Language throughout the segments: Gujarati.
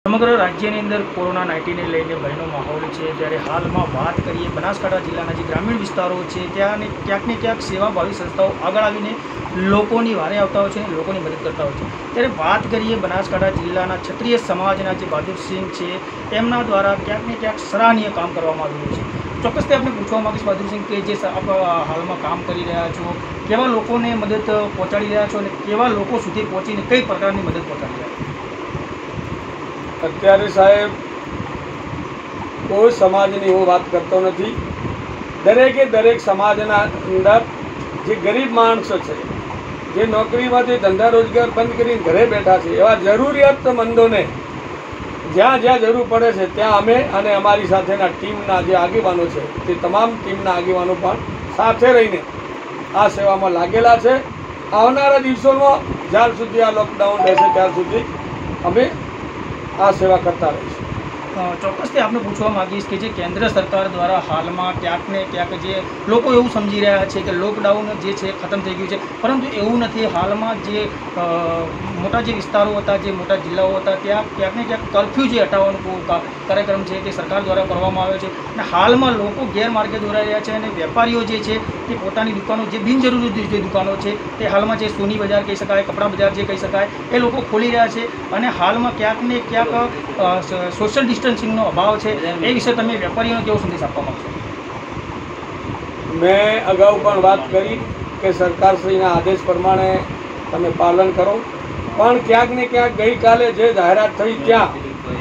સમગ્ર રાજ્યની અંદર કોરોના-19ને લઈને ભયનો માહોલ છે, ત્યારે હાલમાં વાત કરીએ બનાસકાંઠા જિલ્લાના જે ગ્રામીણ વિસ્તારો છે ત્યાં ક્યાંક ને ક્યાંક સેવાભાવી સંસ્થાઓ આગળ આવીને લોકોની વારે આવતા હોય છે અને લોકોની મદદ કરતા હોય છે। ત્યારે વાત કરીએ બનાસકાંઠા જિલ્લાના ક્ષત્રિય સમાજના જે બહાદુરસિંહ છે એમના દ્વારા ક્યાંક ને ક્યાંક સરાહનીય કામ કરવામાં આવી રહ્યું છે। ચોક્કસથી આપણે પૂછવા માગીશ બહાદુરસિંહ કે જે આપ હાલમાં કામ કરી રહ્યા છો, કેવા લોકોને મદદ પહોંચાડી રહ્યા છો અને કેવા લોકો સુધી પહોંચીને કઈ પ્રકારની મદદ પહોંચાડી રહ્યા છો? અત્યારે સાહેબ કોઈ સમાજની હું વાત કરતો નથી। દરેકે દરેક સમાજના અંદર જે ગરીબ માણસો છે, જે નોકરીમાંથી ધંધા રોજગાર બંધ કરીને ઘરે બેઠા છે, એવા જરૂરિયાતમંદોને જ્યાં જ્યાં જરૂર પડે છે ત્યાં અમે અને અમારી સાથેના ટીમના જે આગેવાનો છે તે તમામ ટીમના આગેવાનો પણ સાથે રહીને આ સેવામાં લાગેલા છે। આવનારા દિવસોમાં જ્યાર સુધી આ લોકડાઉન રહેશે ત્યાર સુધી અમે આ સેવા કરતા રહીશું। ચોક્કસથી આપણે પૂછવા માગીશ કે જે કેન્દ્ર સરકાર દ્વારા હાલમાં ક્યાંક ને ક્યાંક જે લોકો એવું સમજી રહ્યા છે કે લોકડાઉન જે છે ખતમ થઈ ગયું છે, પરંતુ એવું નથી। હાલમાં જે મોટા જે વિસ્તારો હતા, જે મોટા જિલ્લાઓ હતા, ત્યાં ક્યાંક ને ક્યાંક કર્ફ્યુ જે હટાવવાનો કાર્યક્રમ છે તે સરકાર દ્વારા કરવામાં આવ્યો છે અને હાલમાં લોકો ગેરમાર્ગે દોરાઈ રહ્યા છે અને વેપારીઓ જે છે તે પોતાની દુકાનો, જે બિનજરૂરી જે દુકાનો છે તે હાલમાં જે સોની બજાર કહી શકાય, કપડા બજાર જે કહી શકાય, એ લોકો ખોલી રહ્યા છે અને હાલમાં ક્યાંક ને ક્યાંક સોશિયલ ડિસ્ટન્સિંગનો અભાવ છે। એ વિશે તમે વેપારીઓને કેવો સંદેશ આપવા માગશો? મેં અગાઉ પણ વાત કરી કે સરકારશ્રીના આદેશ પ્રમાણે તમે પાલન કરો, પણ ક્યાંક ને ક્યાંક ગઈકાલે જે જાહેરાત થઈ ત્યાં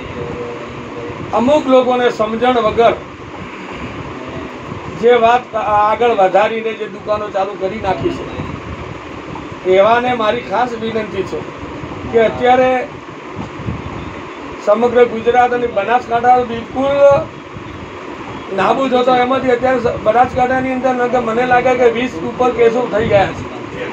અમુક લોકોને સમજણ વગર જે વાત આગળ વધારીને જે દુકાનો ચાલુ કરી નાખી છે, એવાને મારી ખાસ વિનંતી છે કે અત્યારે સમગ્ર ગુજરાત અને બનાસકાંઠા બિલકુલ નાબૂદ હતો, એમાંથી અત્યારે બનાસકાંઠાની અંદર મને લાગે કે 20 ઉપર કેસો થઈ ગયા છે,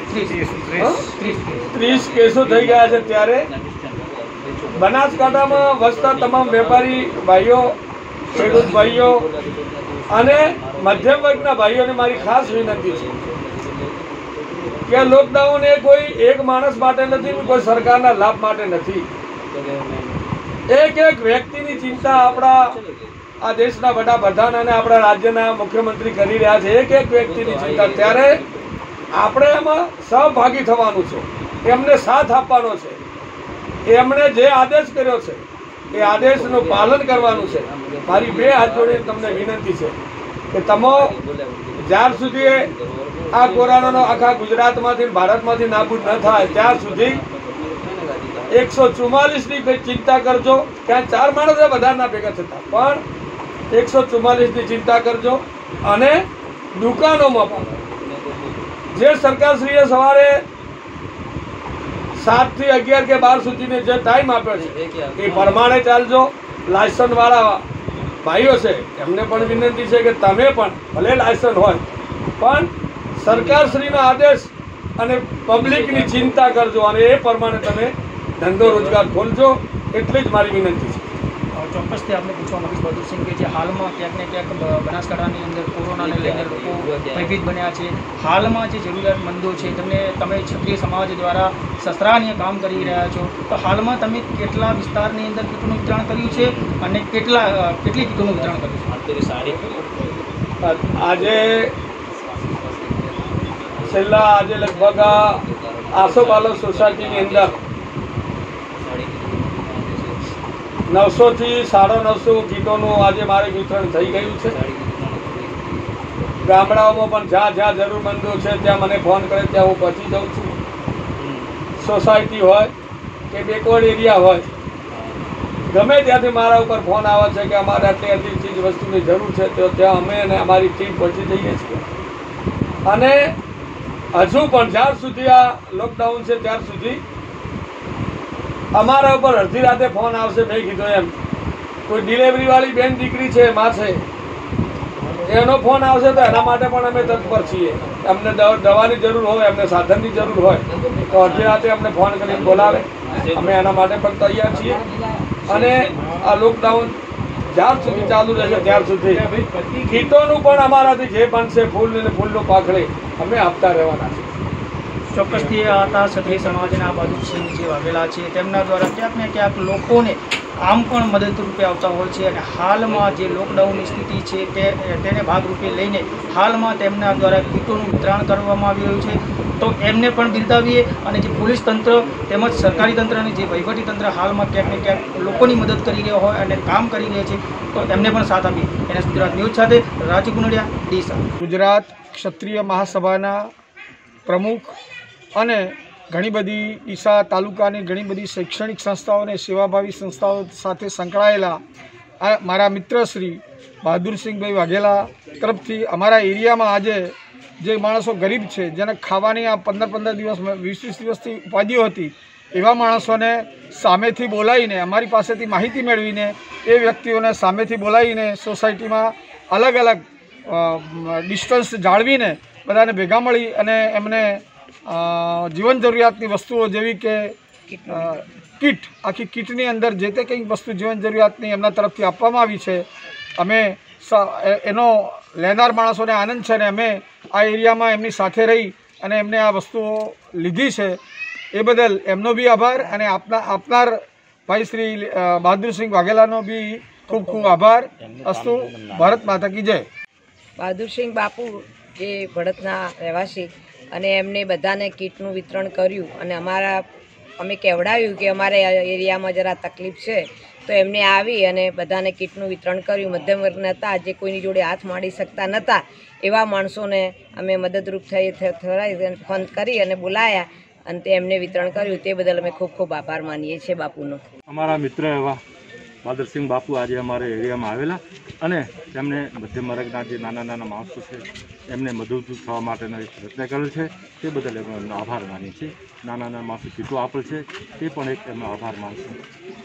30 કેસો થઈ ગયા છે। ત્યારે બનાસકાંઠામાં વસતા તમામ વેપારી ભાઈઓ, ખેડૂત ભાઈઓ અને મધ્યમ વર્ગના ભાઈઓને મારી ખાસ વિનંતી છે કે લોકડાઉન એ કોઈ એક માણસ માટે નથી, કોઈ સરકારના લાભ માટે નથી। એક એક વ્યક્તિની ચિંતા આપણા આ દેશના વડાપ્રધાન અને આપણા રાજ્યના મુખ્યમંત્રી કરી રહ્યા છે, એક એક વ્યક્તિની ચિંતા। ત્યારે આપણે એમાં સહભાગી થવાનું છે, એમને સાથ આપવાનો છે, એમણે જે આદેશ કર્યો છે એ આદેશનું પાલન કરવાનું છે। મારી બે હાથ જોડીને તમને વિનંતી છે કે તમે જ્યાર સુધી આ કોરોનાનો આખા ગુજરાતમાંથી ભારતમાંથી નાબૂદ ન થાય ત્યાં સુધી 144ની ચિંતા કરજો। ક્યાં 4 માણસો બધા ના ભેગા થતા, પણ 144ની ચિંતા કરજો અને દુકાનોમાં પણ જે સરકારશ્રીએ સવારે 7 થી 11 કે 12 સુધીનો જે ટાઈમ આપ્યો છે એ પ્રમાણે ચાલજો। લાયસન્સ વાળા ભાઈઓ છે એમને પણ વિનંતી છે કે તમે પણ ભલે લાયસન્સ હોય પણ સરકારશ્રીનો આદેશ અને પબ્લિકની ચિંતા કરજો અને એ પ્રમાણે તમે ધંધો રોજગાર ખોલજો, એટલી જ મારી વિનંતી છે। ચોક્કસથી આપણે પૂછવા માગીશ બહાદુરસિંહ કે જે હાલમાં ક્યાંક ને ક્યાંક બનાસકાંઠાની અંદર કોરોનાને લઈને લોકો ભયભીત બન્યા છે, હાલમાં જે જરૂરિયાતમંદો છે તમે ક્ષત્રિય સમાજ દ્વારા સરાહનીય કામ કરી રહ્યા છો, તો હાલમાં તમે કેટલા વિસ્તારની અંદર કીટોનું વિતરણ કર્યું છે અને કેટલી કીટોનું વિતરણ કર્યું છે? આજે લગભગ આસોપાલો સોસાયટીની અંદર 900 થી 950 કીટોનું આજે મારે વિતરણ થઈ ગયું છે। ગામડાઓમાં પણ જ્યાં જ્યાં જરૂરમંદો છે ત્યાં મને ફોન કરે ત્યાં હું પહોંચી જાઉં છું। સોસાયટી હોય કે બેકવર્ડ એરિયા હોય, ગમે ત્યાંથી મારા ઉપર ફોન આવે છે કે અમારે આટલી ચીજ વસ્તુની જરૂર છે, તો ત્યાં અમે અને અમારી ટીમ પહોંચી જઈએ છીએ। અને હજુ પણ જ્યાર સુધી આ લોકડાઉન છે ત્યાર સુધી અમારા ઉપર અડધી રાતે ફોન આવશે, મેં કીધું એમ કોઈ ડિલિવરીવાળી બેન દીકરી છે માં છે એનો ફોન આવશે તો એના માટે પણ અમે તત્પર છીએ। અમને દવાની જરૂર હોય, અમને સાધનની જરૂર હોય તો અડધી રાતે અમને ફોન કરીને બોલાવે, અમે એના માટે પણ તૈયાર છીએ। અને આ લોકડાઉન જ્યાર સુધી ચાલુ રહેશે ત્યાર સુધી કીટોનું પણ અમારાથી જે બનશે ફૂલ અને ફૂલનું પાકડી અમે આપતા રહેવાના છીએ। ચોક્કસથી આ હતા ક્ષત્રિય સમાજના બહાદુરસિંહજી વાઘેલા છે. તેમના દ્વારા ક્યાંક ને ક્યાંક લોકોને આમ પણ મદદરૂપે આવતા હોય છે અને હાલમાં જે લોકડાઉનની સ્થિતિ છે તેને ભાગરૂપે લઈને હાલમાં તેમના દ્વારા કીટોનું વિતરણ કરવામાં આવી રહ્યું છે. તો એમને પણ બિરદાવીએ અને જે પોલીસ તંત્ર તેમજ સરકારી તંત્ર અને જે વહીવટી તંત્ર હાલમાં ક્યાંક ને ક્યાંક લોકોની મદદ કરી રહ્યા હોય અને કામ કરી રહ્યા છે તો એમને પણ સાથ આપી. એના ગુજરાત ન્યૂઝ સાથે રાજુ ગુનડિયા, ડીસા. ગુજરાત ક્ષત્રિય મહાસભાના પ્રમુખ અને ઘણી બધી ડીસા તાલુકાની ઘણી બધી શૈક્ષણિક સંસ્થાઓ અને સેવાભાવી સંસ્થાઓ સાથે સંકળાયેલા મારા મિત્ર શ્રી બહાદુરસિંહભાઈ વાઘેલા તરફથી અમારા એરિયામાં આજે જે માણસો ગરીબ છે, જેને ખાવાની આ 15 દિવસ 20 દિવસથી ઉપાધિઓ હતી, એવા માણસોને સામેથી બોલાવીને અમારી પાસેથી માહિતી મેળવીને એ વ્યક્તિઓને સામેથી બોલાવીને સોસાયટીમાં અલગ અલગ ડિસ્ટન્સ જાળવીને બધાને ભેગા મળી અને એમને જીવન જરૂરિયાતની વસ્તુઓ જેવી કે કીટ, આખી કીટની અંદર જે તે કંઈ વસ્તુ જીવન જરૂરિયાતની એમના તરફથી આપવામાં આવી છે. અમે એનો લેનાર માણસોને આનંદ છે અને અમે આ એરિયામાં એમની સાથે રહી અને એમને આ વસ્તુઓ લીધી છે. એ બદલ એમનો બી આભાર અને આપનાર ભાઈ શ્રી બહાદુરસિંહ વાઘેલાનો બી ખૂબ ખૂબ આભાર. અસ્તુ. ભારત માતા કી જય. બહાદુરસિંહ બાપુ જે ભડતના રહેવાસી અને એમને બધાને કીટનું વિતરણ કર્યું અને અમે કહેવડાવ્યું કે અમારે એરિયામાં જરા તકલીફ છે તો એમને આવી અને બધાને કીટનું વિતરણ કર્યું. મધ્યમ વર્ગના હતા, જે કોઈની જોડે હાથ માંડી શકતા નહોતા, એવા માણસોને અમે મદદરૂપ થઈ ફોન કરી અને બોલાયા અને તે એમને વિતરણ કર્યું. તે બદલ અમે ખૂબ ખૂબ આભાર માનીએ છીએ બાપુનો. અમારા મિત્ર એવા બહાદુરસિંહ બાપુ આજે અમારા એરિયામાં આવેલા અને તેમણે મધ્યમ વર્ગના જે નાના નાના માણસો છે એમને મદદરૂપ થવા માટેનો એક પ્રયત્ન કરેલ છે. તે બદલ એમનો આભાર માનીએ છીએ. નાના નાના માણસો કીટો આપેલ છે તે પણ એક એમનો આભાર માનશું.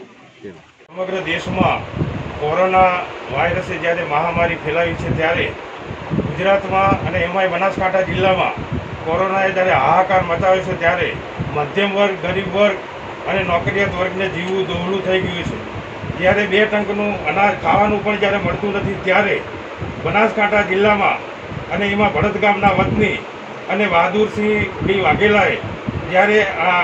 સમગ્ર દેશમાં કોરોના વાયરસે જ્યારે મહામારી ફેલાવી છે ત્યારે ગુજરાતમાં અને એમાંય બનાસકાંઠા જિલ્લામાં કોરોનાએ જ્યારે હાહાકાર મચાવ્યો છે ત્યારે મધ્યમ વર્ગ, ગરીબ વર્ગ અને નોકરિયાત વર્ગને જીવવું દોહળું થઈ ગયું છે. જ્યારે 2 ટંકનું અનાજ ખાવાનું પણ જ્યારે મળતું નથી ત્યારે બનાસકાંઠા જિલ્લામાં અને એમાં ભડત ગામના વતની અને બહાદુરસિંહભાઈ વાઘેલાએ જ્યારે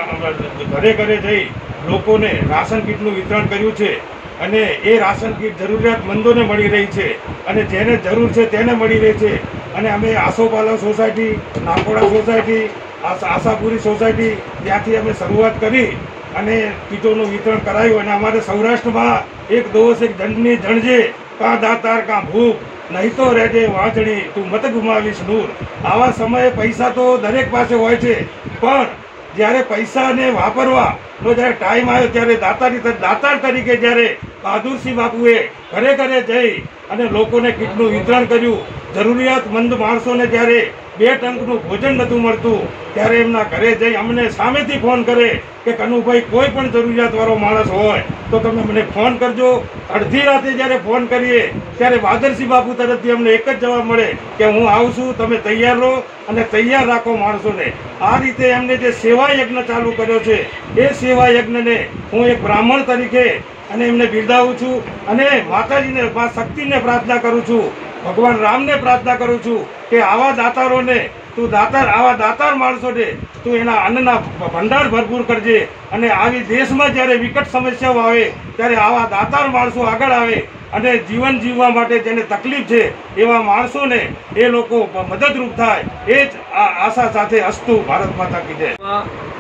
ઘરે ઘરે જઈ લોકોને રાશન કીટનું વિતરણ કર્યું છે અને એ રાશન કીટ જરૂરિયાતમંદોને મળી રહી છે અને જેને જરૂર છે તેને મળી રહી છે. અને અમે Asopalav society, Nakoda society, Ashapuri society ત્યાંથી અમે શરૂઆત કરી અને કીટોનું વિતરણ કરાયું. અને અમારે સૌરાષ્ટ્રમાં એક દોષ એક દંડની જણજે, કાં દાતાર કાં ભૂખ, નહીં તો રહેજે વાંચણી, તું મત ગુમાવીશ નૂર. આવા સમયે પૈસા તો દરેક પાસે હોય છે, પણ જ્યારે પૈસાને વાપરવાનો જ્યારે ટાઈમ આવ્યો ત્યારે દાતાર તરીકે જ્યારે બહાદુરસિંહ બાપુએ ઘરે ઘરે જઈ અને લોકોને કીટનું વિતરણ કર્યું. જરૂરિયાતમંદ માણસોને જ્યારે 2 ટંકનું ભોજન નહોતું મળતું ત્યારે એમના ઘરે જઈ અમને સામેથી ફોન કરે કે કનુભાઈ કોઈ પણ જરૂરિયાતવાળો માણસ હોય તો તમે મને ફોન કરજો. અડધી રાતે જ્યારે ફોન કરીએ ત્યારે બહાદુરસિંહ બાપુ તરફથી અમને એક જ જવાબ મળે કે હું આવું છું, તમે તૈયાર રહો અને તૈયાર રાખો માણસોને. આ રીતે એમને જે સેવા યજ્ઞ ચાલુ કર્યો છે એ સેવા યજ્ઞને હું એક બ્રાહ્મણ તરીકે અને એમને બિરદાવું છું અને માતાજીને, મા શક્તિને પ્રાર્થના કરું છું, ભગવાન રામને પ્રાર્થના કરું છું કે આવા દાતારોને તું આવા દાતાર માણસોને તું એના અન્નના ભંડાર ભરપૂર કરજે. અને આવી દેશમાં જ્યારે વિકટ સમસ્યાઓ આવે ત્યારે આવા દાતાર માણસો આગળ આવે અને જીવન જીવવા માટે જેને તકલીફ છે એવા માણસોને એ લોકો મદદરૂપ થાય. એ જ આશા સાથે અસ્તુ. ભારત માતા કી જય.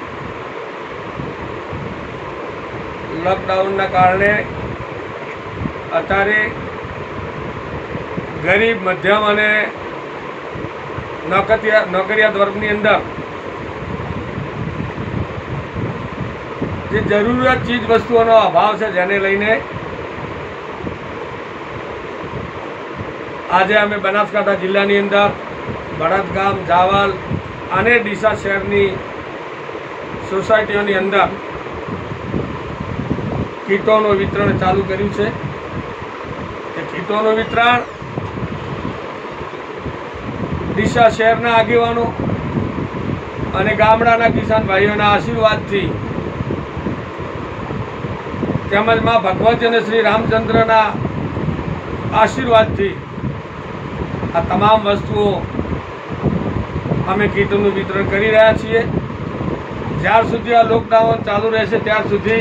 લોકડાઉનના કારણે અત્યારે ગરીબ, મધ્યમ અને નોકરિયાત વર્ગની અંદર જે જરૂરિયાત ચીજ વસ્તુઓનો અભાવ છે, જેને લઈને આજે અમે બનાસકાંઠા જિલ્લાની અંદર ભડત ગામ, જાવલ અને ડીસા શહેરની સોસાયટીઓની અંદર કીટોનું વિતરણ ચાલુ કર્યું છે. તે કીટોનું વિતરણ ડીસા શહેરના આગેવાનો અને ગામડાના કિસાન ભાઈઓના આશીર્વાદથી તેમજ માં ભગવતી અને શ્રી રામચંદ્રના આશીર્વાદથી આ તમામ વસ્તુઓ અમે કીટોનું વિતરણ કરી રહ્યા છીએ. જ્યાર સુધી આ લોકડાઉન ચાલુ રહેશે ત્યાર સુધી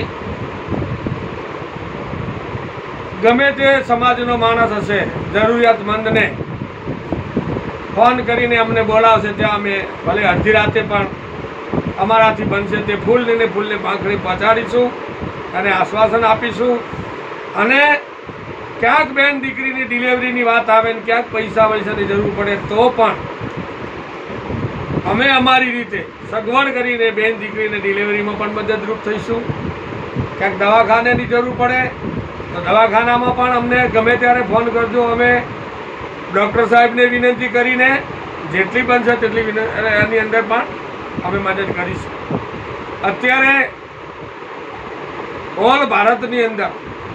ગમે તે સમાજનો માણસ હશે જરૂરિયાતમંદને ફોન કરીને અમને બોલાવશે ત્યાં અમે ભલે અડધી રાતે પણ અમારાથી બનશે તે ફૂલને પાંખડી પહોંચાડીશું અને આશ્વાસન આપીશું. અને ક્યાંક બેન દીકરીની ડિલિવરીની વાત આવે ને ક્યાંક પૈસાની જરૂર પડે તો પણ અમે અમારી રીતે સગવડ કરીને બેન દીકરીને ડિલિવરીમાં પણ મદદરૂપ થઈશું. ક્યાંક દવાખાનાની જરૂર પડે તો દવાખાનામાં પણ અમને ગમે ત્યારે ફોન કરજો. અમે ડૉક્ટર સાહેબને વિનંતી કરીને જેટલી બનશે તેટલી એની અંદર પણ અમે મદદ કરીશું. અત્યારે ઓલ ભારતની અંદર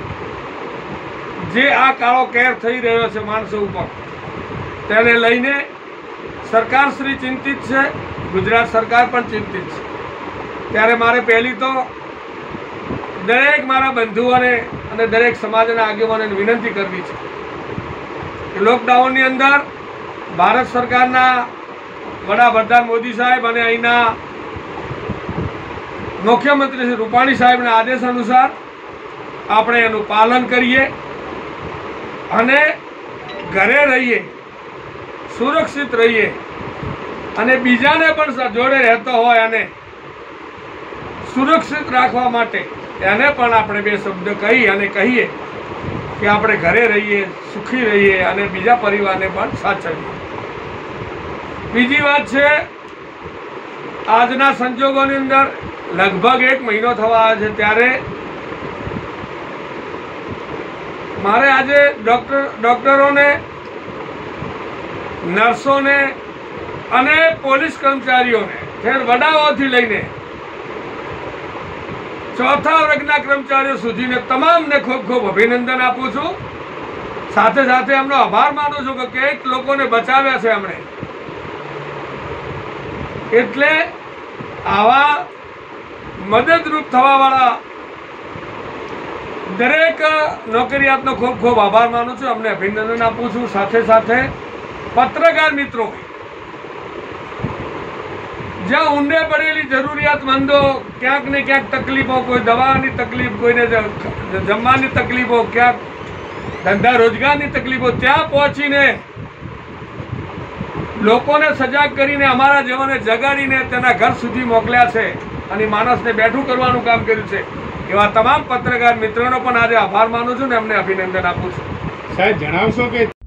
જે આ કાળો કેર થઈ રહ્યો છે માણસો ઉપર તેને લઈને સરકારશ્રી ચિંતિત છે, ગુજરાત સરકાર પણ ચિંતિત છે. ત્યારે મારે પહેલી તો દરેક મારા બંધુઓને અને દરેક સમાજના આગેવાનોને વિનંતી કરવી છે કે લોકડાઉનની અંદર ભારત સરકારના વડાપ્રધાન મોદી સાહેબ અને અહીંના મુખ્યમંત્રી શ્રી રૂપાણી સાહેબના આદેશ અનુસાર આપણે એનું પાલન કરીએ અને ઘરે રહીએ, સુરક્ષિત રહીએ અને બીજાને પણ જોડે રહેતો હોય અને સુરક્ષિત રાખવા માટે એને પણ આપણે બે શબ્દ કહી અને કહીએ કે આપણે ઘરે રહીએ, સુખી રહીએ અને બીજા પરિવારને પણ સાચવીએ. બીજી વાત છે, આજના સંજોગોની અંદર લગભગ 1 મહિનો થવા આવે છે ત્યારે મારે આજે ડૉક્ટરોને, નર્સોને અને પોલીસ કર્મચારીઓને વડાઓથી લઈને ચોથા વર્ગના કર્મચારીઓ સુધીને તમામને ખૂબ ખૂબ અભિનંદન આપું છું. સાથે સાથે એમનો આભાર માનું છું કે કંઈક લોકોને બચાવ્યા છે એમણે. એટલે આવા મદદરૂપ થવાવાળા દરેક નોકરિયાતનો ખૂબ ખૂબ આભાર માનું છું, અમને અભિનંદન આપું છું. સાથે સાથે પત્રકાર મિત્રો, જ્યાં ઊંડે પડેલી જરૂરિયાતમંદો, ક્યાંક ને ક્યાંક તકલીફો, કોઈ દવાની તકલીફ, કોઈને જમવાની તકલીફો, ક્યાંક ધંધા રોજગારની તકલીફો, ત્યાં પહોંચીને લોકોને સજાગ કરીને અમારા જેવાને જગાડીને તેના ઘર સુધી મોકલ્યા છે અને માણસને બેઠું કરવાનું કામ કર્યું છે. એવા તમામ પત્રકાર મિત્રોનો પણ આજે આભાર માનું છું ને એમને અભિનંદન આપું છું. સાહેબ જણાવશો કે